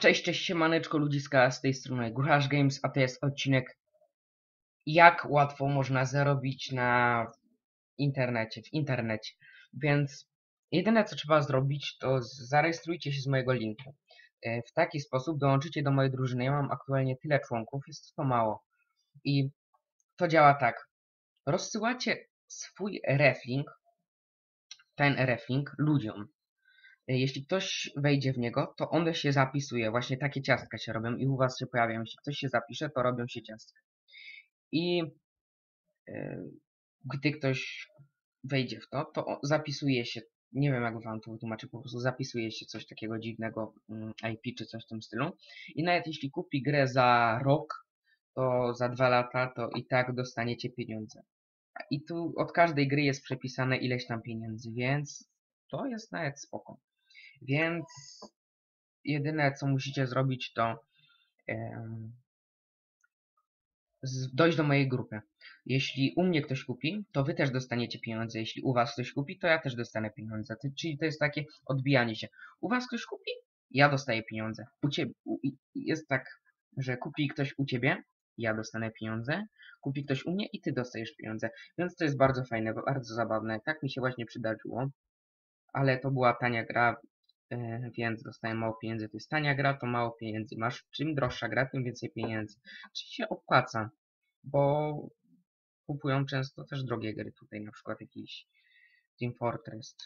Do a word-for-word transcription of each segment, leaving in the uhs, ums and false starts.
Cześć, cześć, siemaneczko ludziska, z tej strony Góracz Games, a to jest odcinek jak łatwo można zarobić na internecie, w internecie. Więc jedyne co trzeba zrobić to zarejestrujcie się z mojego linku. E, W taki sposób dołączycie do mojej drużyny. Ja mam aktualnie tyle członków, jest to mało. I to działa tak. Rozsyłacie swój reflink, ten reflink ludziom. Jeśli ktoś wejdzie w niego, to on się zapisuje. Właśnie takie ciastka się robią i u was się pojawiają. Jeśli ktoś się zapisze, to robią się ciastka. I e, gdy ktoś wejdzie w to, to zapisuje się, nie wiem jak wam to wytłumaczę, po prostu zapisuje się coś takiego dziwnego, mm, I P czy coś w tym stylu. I nawet jeśli kupi grę za rok, to za dwa lata, to i tak dostaniecie pieniądze. I tu od każdej gry jest przepisane ileś tam pieniędzy, więc to jest nawet spoko. Więc jedyne co musicie zrobić to em, dojść do mojej grupy. Jeśli u mnie ktoś kupi, to wy też dostaniecie pieniądze. Jeśli u was ktoś kupi, to ja też dostanę pieniądze. Czyli to jest takie odbijanie się. U was ktoś kupi, ja dostaję pieniądze. U ciebie jest tak, że kupi ktoś u ciebie, ja dostanę pieniądze. Kupi ktoś u mnie i ty dostajesz pieniądze. Więc to jest bardzo fajne, bardzo zabawne. Tak mi się właśnie przydarzyło. Ale to była tania gra, e, więc dostałem mało pieniędzy. To jest tania gra, to mało pieniędzy. Masz czym droższa gra, tym więcej pieniędzy. Czyli się opłaca, bo kupują często też drogie gry. Tutaj na przykład jakiś Team Fortress,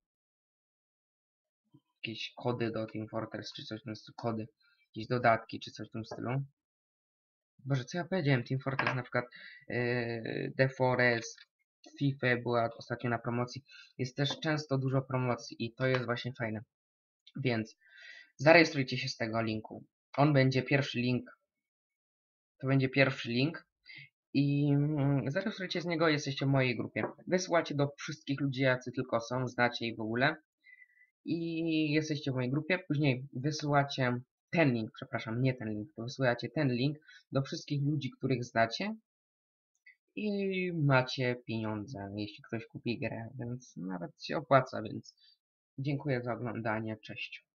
jakieś kody do Team Fortress, czy coś w tym stylu, kody, jakieś dodatki, czy coś w tym stylu. Boże, co ja powiedziałem? Team Fortress na przykład yy, The Forest, FIFA była ostatnio na promocji. Jest też często dużo promocji i to jest właśnie fajne. Więc zarejestrujcie się z tego linku. On będzie pierwszy link. To będzie pierwszy link. I mm, zarejestrujcie z niego, jesteście w mojej grupie. Wysyłacie do wszystkich ludzi, jacy tylko są, znacie i w ogóle. I jesteście w mojej grupie. Później wysyłacie ten link, przepraszam, nie ten link, to wysyłacie ten link do wszystkich ludzi, których znacie. I macie pieniądze, jeśli ktoś kupi grę, więc nawet się opłaca, więc dziękuję za oglądanie, cześć.